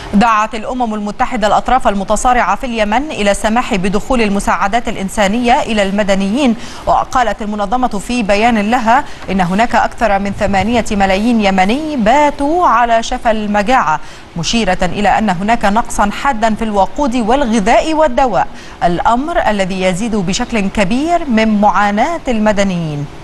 دعت الأمم المتحدة الأطراف المتصارعة في اليمن إلى السماح بدخول المساعدات الإنسانية إلى المدنيين. وقالت المنظمة في بيان لها إن هناك أكثر من 8 ملايين يمني باتوا على شفا المجاعة، مشيرة إلى أن هناك نقصا حادا في الوقود والغذاء والدواء، الأمر الذي يزيد بشكل كبير من معاناة المدنيين.